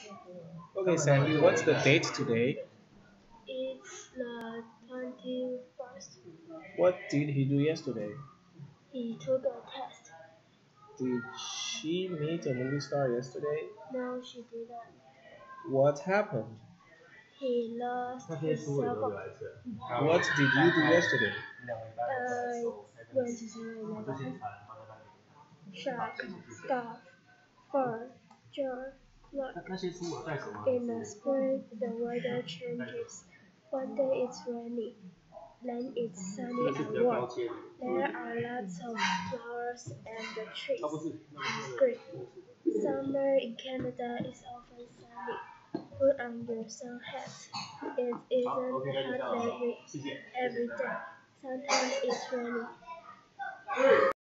Okay, Sandy, what's the date today? It's the 21st. What did he do yesterday? He took a test. Did she meet a movie star yesterday? No, she didn't. What happened? He lost his cell phone. What did you do yesterday? I went to 7-Eleven. Shop, stuff, fur, jar, look. In the spring, the weather changes. One day it's rainy, then it's sunny and warm. There are lots of flowers and the trees are green. Summer in Canada is often sunny. Put on your sun hat. It isn't hot every day. Sometimes it's rainy.